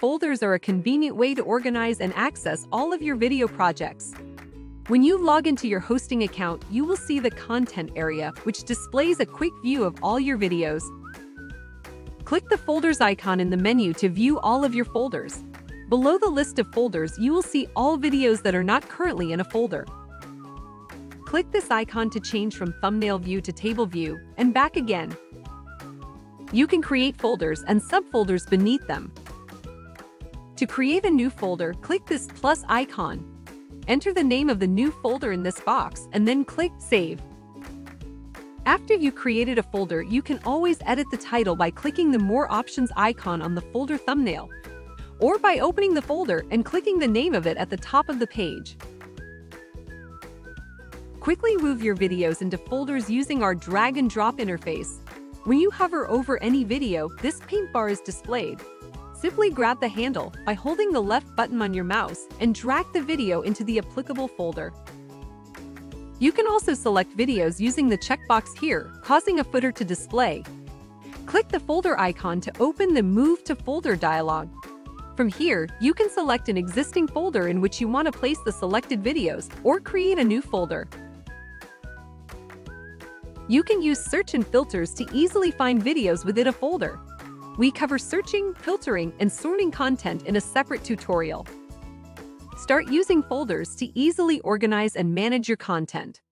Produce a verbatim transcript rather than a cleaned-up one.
folders are a convenient way to organize and access all of your video projects. When you log into your hosting account, you will see the content area, which displays a quick view of all your videos. Click the folders icon in the menu to view all of your folders. Below the list of folders, you will see all videos that are not currently in a folder. Click this icon to change from thumbnail view to table view, and back again. You can create folders and subfolders beneath them. To create a new folder, click this plus icon. Enter the name of the new folder in this box, and then click Save. After you created a folder, you can always edit the title by clicking the More Options icon on the folder thumbnail, or by opening the folder and clicking the name of it at the top of the page. Quickly move your videos into folders using our drag and drop interface. When you hover over any video, this paint bar is displayed. Simply grab the handle by holding the left button on your mouse and drag the video into the applicable folder. You can also select videos using the checkbox here, causing a footer to display. Click the folder icon to open the Move to Folder dialog. From here, you can select an existing folder in which you want to place the selected videos or create a new folder. You can use search and filters to easily find videos within a folder. We cover searching, filtering, and sorting content in a separate tutorial. Start using folders to easily organize and manage your content.